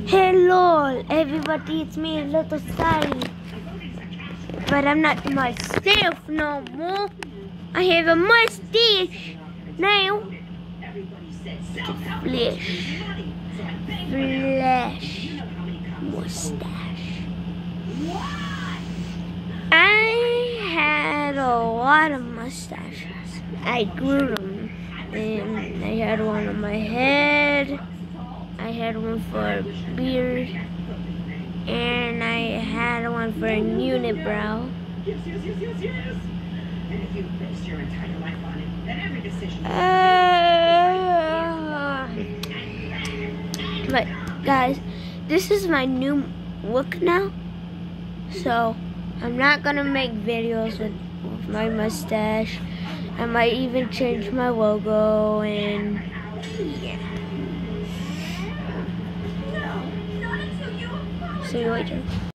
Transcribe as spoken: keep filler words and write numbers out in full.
Hello everybody, it's me, Little Sally. But I'm not myself no more. I have a mustache now. Flesh. Flesh. Mustache. I had a lot of mustaches. I grew them. And I had one on my head. I had one for a beard, and I had one for a unibrow. Yes, yes, yes, yes, yes. And if you based your entire life on it, then every decision. Uh, but guys, this is my new look now. So I'm not gonna make videos with, with my mustache. I might even change my logo and yeah. See you later.